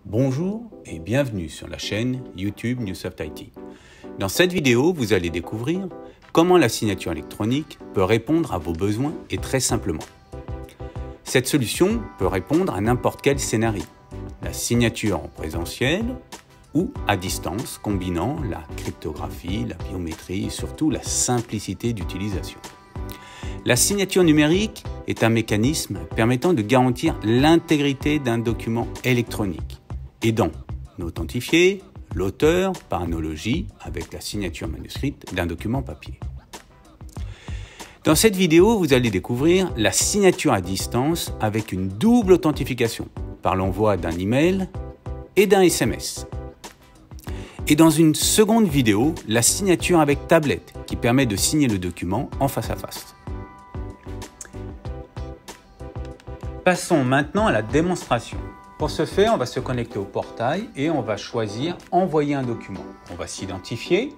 Bonjour et bienvenue sur la chaîne YouTube Newsoft IT. Dans cette vidéo, vous allez découvrir comment la signature électronique peut répondre à vos besoins et très simplement. Cette solution peut répondre à n'importe quel scénario, la signature en présentiel ou à distance, combinant la cryptographie, la biométrie et surtout la simplicité d'utilisation. La signature numérique est un mécanisme permettant de garantir l'intégrité d'un document électronique, aidant d'authentifier l'auteur par analogie avec la signature manuscrite d'un document papier. Dans cette vidéo, vous allez découvrir la signature à distance avec une double authentification par l'envoi d'un email et d'un SMS. Et dans une seconde vidéo, la signature avec tablette qui permet de signer le document en face à face. Passons maintenant à la démonstration. Pour ce faire, on va se connecter au portail et on va choisir « Envoyer un document ». On va s'identifier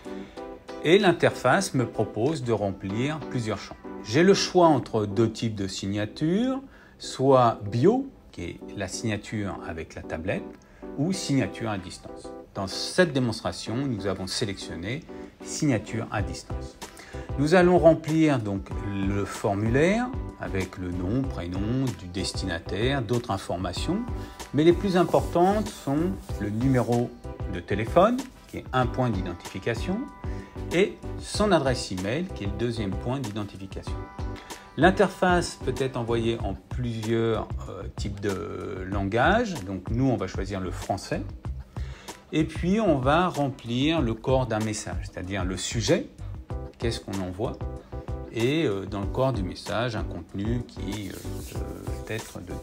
et l'interface me propose de remplir plusieurs champs. J'ai le choix entre deux types de signature, soit bio, qui est la signature avec la tablette, ou signature à distance. Dans cette démonstration, nous avons sélectionné « Signature à distance ». Nous allons remplir donc le formulaire avec le nom, prénom du destinataire, d'autres informations, mais les plus importantes sont le numéro de téléphone, qui est un point d'identification, et son adresse email, qui est le deuxième point d'identification. L'interface peut être envoyée en plusieurs types de langages, donc nous on va choisir le français, et puis on va remplir le corps d'un message, c'est-à-dire le sujet, qu'est-ce qu'on envoie, et dans le corps du message, un contenu qui peut être de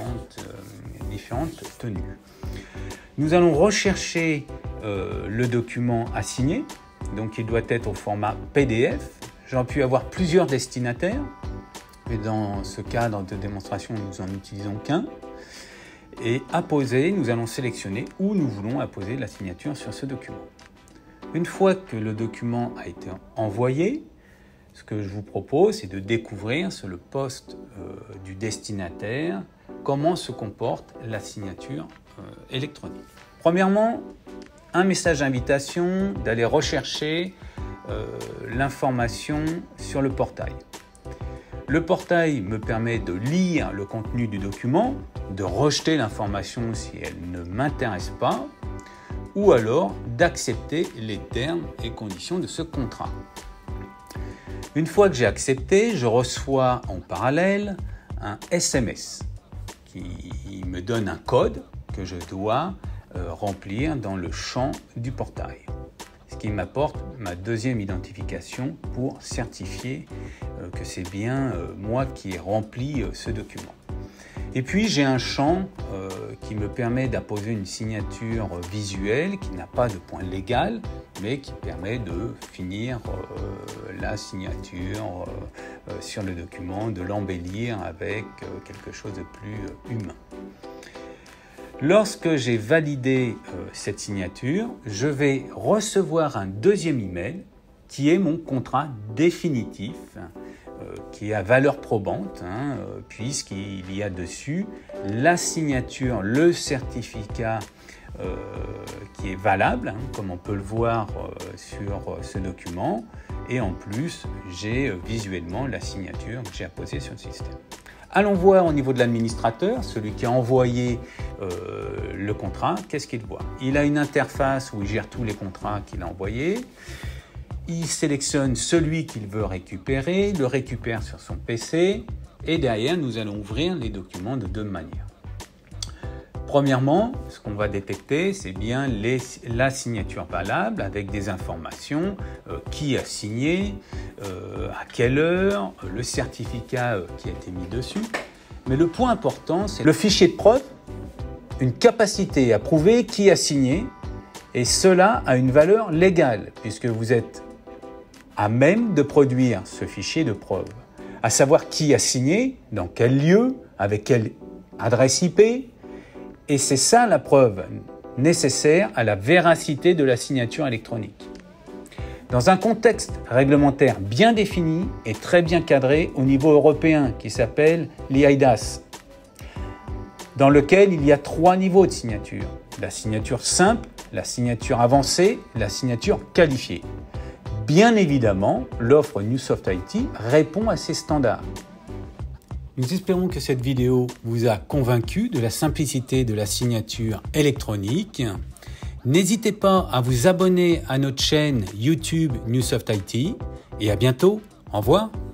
différentes tenues. Nous allons rechercher le document à signer, donc il doit être au format PDF. J'en puis avoir plusieurs destinataires, mais dans ce cadre de démonstration, nous n'en utilisons qu'un. Et apposer, nous allons sélectionner où nous voulons apposer la signature sur ce document. Une fois que le document a été envoyé, ce que je vous propose, c'est de découvrir sur le poste du destinataire comment se comporte la signature électronique. Premièrement, un message d'invitation d'aller rechercher l'information sur le portail. Le portail me permet de lire le contenu du document, de rejeter l'information si elle ne m'intéresse pas, ou alors d'accepter les termes et conditions de ce contrat. Une fois que j'ai accepté, je reçois en parallèle un SMS qui me donne un code que je dois remplir dans le champ du portail, ce qui m'apporte ma deuxième identification pour certifier que c'est bien moi qui ai rempli ce document. Et puis j'ai un champ qui me permet d'apposer une signature visuelle qui n'a pas de point légal, mais qui permet de finir la signature sur le document, de l'embellir avec quelque chose de plus humain. Lorsque j'ai validé cette signature, je vais recevoir un deuxième email qui est mon contrat définitif, qui est à valeur probante, puisqu'il y a dessus la signature, le certificat qui est valable, comme on peut le voir sur ce document, et en plus j'ai visuellement la signature que j'ai apposée sur le système. Allons voir au niveau de l'administrateur, celui qui a envoyé le contrat, qu'est-ce qu'il voit? Il a une interface où il gère tous les contrats qu'il a envoyés. Il sélectionne celui qu'il veut récupérer, le récupère sur son PC et derrière, nous allons ouvrir les documents de deux manières. Premièrement, ce qu'on va détecter, c'est bien la signature valable avec des informations, qui a signé, à quelle heure, le certificat qui a été mis dessus. Mais le point important, c'est le fichier de preuve, une capacité à prouver qui a signé et cela a une valeur légale puisque vous êtes à même de produire ce fichier de preuve, à savoir qui a signé, dans quel lieu, avec quelle adresse IP, et c'est ça la preuve nécessaire à la véracité de la signature électronique. Dans un contexte réglementaire bien défini et très bien cadré au niveau européen qui s'appelle l'eIDAS. dans lequel il y a 3 niveaux de signature. La signature simple, la signature avancée, la signature qualifiée. Bien évidemment, l'offre Newsoft IT répond à ces standards. Nous espérons que cette vidéo vous a convaincu de la simplicité de la signature électronique. N'hésitez pas à vous abonner à notre chaîne YouTube Newsoft IT et à bientôt. Au revoir.